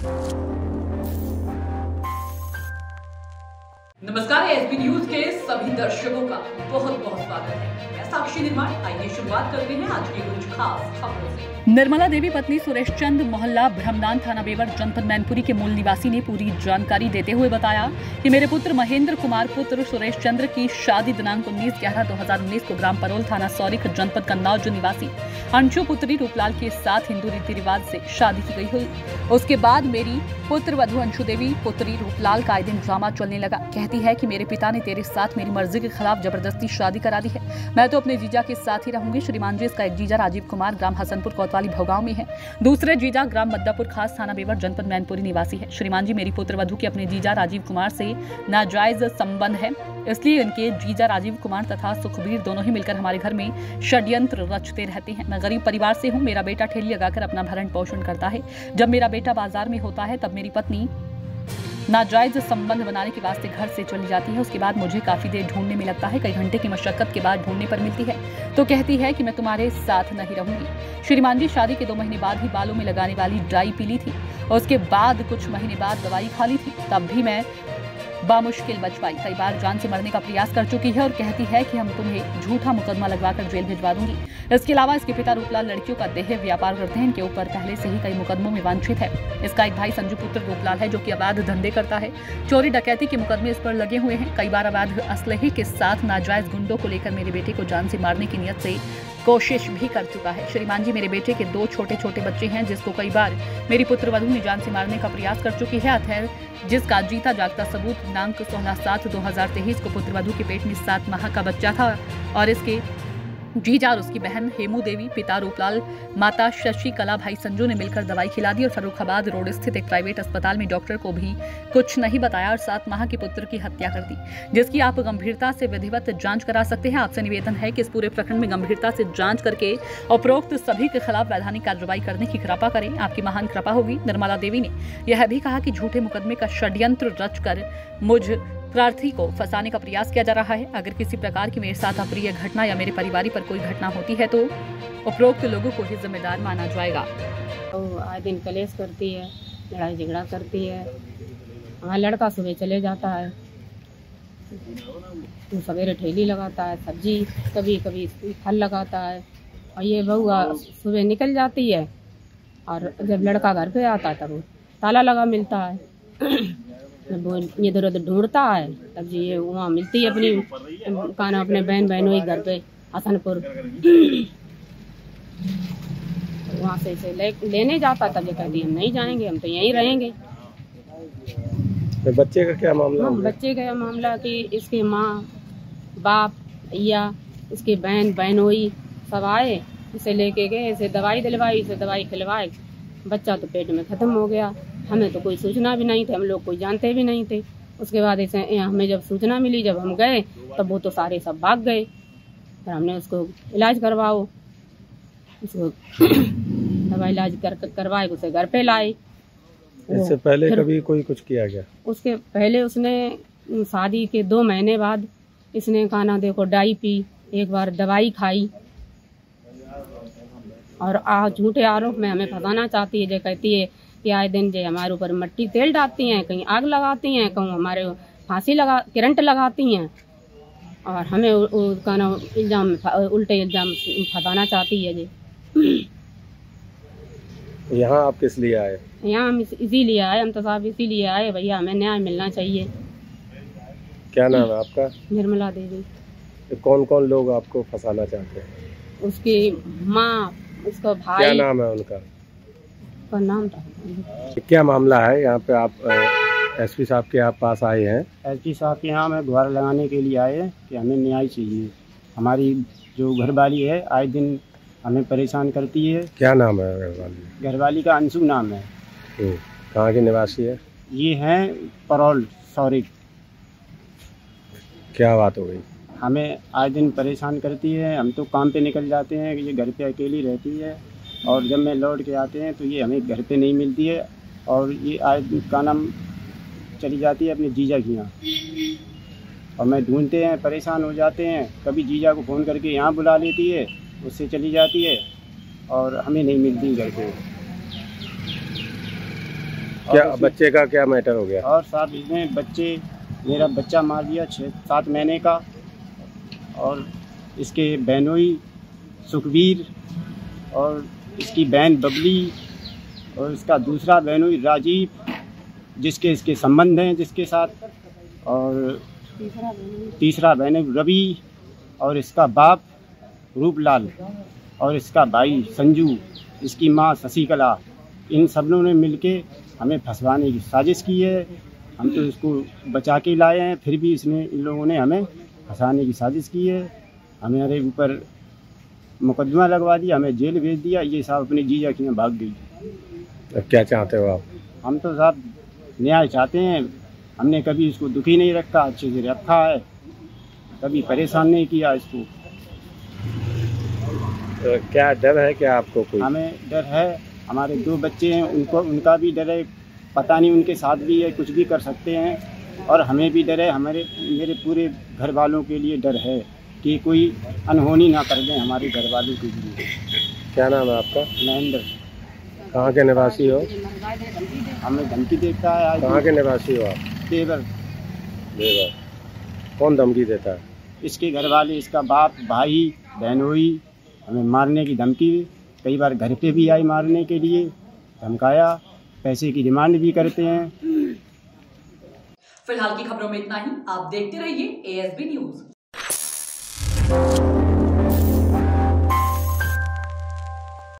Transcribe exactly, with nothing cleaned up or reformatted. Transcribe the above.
नमस्कार, SB news के सभी दर्शकों का बहुत बहुत स्वागत है। मैं साक्षी निर्माण। आइए शुरुआत करते हैं आज की कुछ खास खबरों से। निर्मला देवी पत्नी सुरेश चंद मोहल्ला ब्रह्मदान थाना बेवर जनपद मैनपुरी के मूल निवासी ने पूरी जानकारी देते हुए बताया कि मेरे पुत्र महेंद्र कुमार पुत्र सुरेश चंद्र की शादी दिनांक उन्नीस ग्यारह दो हजार उन्नीस को ग्राम परोल थाना सौरिख जनपद कन्नौज निवासी अंशु पुत्री रूपलाल के साथ हिंदू रीति रिवाज से शादी की गई हुई। उसके बाद मेरी पुत्र वधु अंशु देवी पुत्री रूपलाल का आए दिन ड्रामा चलने लगा। कहती है कि मेरे पिता ने तेरे साथ मेरी मर्जी के खिलाफ जबरदस्ती शादी करा दी है, मैं तो अपने जीजा के साथ ही रहूंगी। श्रीमान जी, इसका एक जीजा राजीव कुमार ग्राम हसनपुर कोतवाली भोगांव में है, दूसरे जीजा ग्राम मद्दापुर खास थाना बेवर जनपद मैनपुरी निवासी है। श्रीमान जी, मेरी पुत्र वधु के अपने जीजा राजीव कुमार से नाजायज संबंध है, इसलिए इनके जीजा राजीव कुमार तथा सुखबीर दोनों ही मिलकर हमारे घर में षड्यंत्र रचते रहते हैं। मैं गरीब परिवार से हूँ, मेरा बेटा ठेली लगाकर अपना भरण पोषण करता है। जब मेरा बेटा बाजार में होता है तब मेरी पत्नी नाजायज संबंध बनाने के वास्ते घर से चली जाती है। उसके बाद मुझे काफी देर ढूंढने में लगता है, कई घंटे की मशक्कत के बाद ढूंढने पर मिलती है तो कहती है कि मैं तुम्हारे साथ नहीं रहूंगी। श्रीमान जी, शादी के दो महीने बाद ही बालों में लगाने वाली डाई पी ली थी, उसके बाद कुछ महीने बाद दवाई खा ली थी, तब भी मैं बामुश्किल बच पाई। कई बार जान से मरने का प्रयास कर चुकी है और कहती है कि हम तुम्हें झूठा मुकदमा लगवाकर जेल भिजवा दूंगी। इसके अलावा इसके पिता रूपलाल लड़कियों का देह व्यापार करते हैं, इनके ऊपर पहले से ही कई मुकदमों में वांछित है। इसका एक भाई संजू पुत्र रूपलाल है जो कि अवैध धंधे करता है, चोरी डकैती के मुकदमे इस पर लगे हुए हैं। कई बार अवैध असलहे के साथ नाजायज गुंडों को लेकर मेरे बेटे को जान से मारने की नियत से कोशिश भी कर चुका है। श्रीमान जी, मेरे बेटे के दो छोटे छोटे बच्चे हैं जिसको कई बार मेरी पुत्र वधु ने जान से मारने का प्रयास कर चुकी है, अतः जिसका जीता जागता सबूत दिनांक सोलह सात दो हजार तेईस को पुत्र वधु के पेट में सात माह का बच्चा था और इसके जीजा और उसकी बहन हेमू देवी, पिता रूपलाल, माता शशि कला, भाई संजू ने मिलकर दवाई खिला दी और फर्रुखाबाद रोड स्थित एक प्राइवेट अस्पताल में डॉक्टर को भी कुछ नहीं बताया और सात माह के पुत्र की हत्या कर दी, जिसकी आप गंभीरता से विधिवत जांच करा सकते हैं। आपसे निवेदन है कि इस पूरे प्रकरण में गंभीरता से जांच करके उपरोक्त सभी के खिलाफ वैधानिक कार्रवाई करने की कृपा करें, आपकी महान कृपा होगी। निर्मला देवी ने यह भी कहा कि झूठे मुकदमे का षड्यंत्र रचकर मुझ प्रार्थी को फंसाने का प्रयास किया जा रहा है। अगर किसी प्रकार की मेरे साथ अप्रिय घटना या मेरे परिवार पर कोई घटना होती है तो उपरोक्त लोगों को ही जिम्मेदार माना जाएगा। तो आए दिन कलेश करती है, लड़ाई झगड़ा करती है। हमारा लड़का सुबह चले जाता है, तो सवेरे ठेली लगाता है, सब्जी कभी कभी फल लगाता है, और ये बहू सुबह निकल जाती है और जब लड़का घर पे आता है तब ताला लगा मिलता है। वो इधर उधर ढूंढता है, तब जी ये वहाँ मिलती है अपनी काना अपने बहन बहनों ही घर पे हसनपुर। वहाँ से इसे ले, लेने जाता, तब ये कहती हम नहीं जाएंगे, हम तो यहीं रहेंगे। तो बच्चे का क्या मामला? हाँ, बच्चे का मामला कि इसके माँ बाप या इसकी बहन बहनोई सब आए, इसे लेके गए, इसे दवाई दिलवाई, इसे दवाई खिलवाई, बच्चा तो पेट में ख़त्म हो गया। हमें तो कोई सूचना भी नहीं थी, हम लोग कोई जानते भी नहीं थे। उसके बाद इसे हमें जब सूचना मिली, जब हम गए तब वो तो सारे सब भाग गए। फिर हमने उसको इलाज करवाओ, उसको दवा इलाज कर करवाए, उसे घर पे लाए। इससे पहले कभी कोई कुछ किया गया? उसके पहले उसने शादी के दो महीने बाद इसने खाना देखो डाई पी, एक बार दवाई खाई और आ झूठे आरोप में हमें फंसाना चाहती है। जो कहती है कि आए दिन जो हमारे ऊपर मिट्टी तेल डालती हैं, कहीं आग लगाती हैं, कहीं हमारे फांसी लगा करंट लगाती हैं और हमें उसका ना इल्जाम उल्टे इल्जाम फंसाना चाहती है। जी यहाँ आप किस लिए आए? यहाँ हम इसीलिए आए, हम तो साहब इसीलिए आए, भैया हमें न्याय मिलना चाहिए। क्या नाम है आपका? निर्मला देवी। तो कौन कौन लोग आपको फंसाना चाहते हैं? उसकी माँ, उसका भाई। क्या नाम है उनका? का नाम था। क्या मामला है यहाँ पे? आप एसपी साहब के आप पास आए हैं? एसपी साहब के यहाँ मैं गुहार लगाने के लिए आए हैं कि हमें न्याय चाहिए। हमारी जो घरवाली है आए दिन हमें परेशान करती है। क्या नाम है घरवाली? घरवाली का अंशु नाम है। कहाँ के निवासी है? ये हैं परोल सौरिक। क्या बात हो गई? हमें आए दिन परेशान करती है, हम तो काम पे निकल जाते हैं, ये घर पे अकेली रहती है और जब मैं लौट के आते हैं तो ये हमें घर पे नहीं मिलती है और ये आए का नाम चली जाती है अपने जीजा के यहाँ और मैं ढूंढते हैं, परेशान हो जाते हैं। कभी जीजा को फ़ोन करके यहाँ बुला लेती है, उससे चली जाती है और हमें नहीं मिलती घर पे। क्या बच्चे का क्या मैटर हो गया? और साहब इसमें बच्चे मेरा बच्चा मार दिया छः सात महीने का, और इसके बहनोई सुखबीर और इसकी बहन बबली और इसका दूसरा बहनोई राजीव, जिसके इसके संबंध हैं जिसके साथ, और तीसरा बहनोई रवि और इसका बाप रूपलाल और इसका भाई संजू, इसकी माँ शशिकला, इन सब लोगों ने मिलके हमें फंसवाने की साजिश की है। हम तो इसको बचा के लाए हैं, फिर भी इसने इन लोगों ने हमें फंसाने की साजिश की है। हमारे ऊपर मुकदमा लगवा दिया, हमें जेल भेज दिया। ये साहब अपनी जीजा की भाग गई। अब क्या चाहते हो आप? हम तो साहब न्याय चाहते हैं। हमने कभी इसको दुखी नहीं रखा, अच्छे से रखा है, कभी परेशान नहीं किया इसको। तो क्या डर है क्या आपको? कोई हमें डर है, हमारे दो बच्चे हैं, उनको उनका भी डर है, पता नहीं उनके साथ भी है, कुछ भी कर सकते हैं। और हमें भी डर है, हमारे मेरे पूरे घर वालों के लिए डर है कि कोई अनहोनी ना कर दें हमारे घर वालों के लिए। क्या नाम है आपका? महेंद्र। कहाँ के निवासी हो? हमें धमकी देता है। आज कहाँ के निवासी हो आप? देवर। देवर। कौन धमकी देता है? इसके घर वाले, इसका बाप, भाई, बहनोई हमें मारने की धमकी, कई बार घर पे भी आई मारने के लिए, धमकाया, पैसे की डिमांड भी करते हैं। फिलहाल की खबरों में इतना ही। आप देखते रहिए ए एस बी न्यूज।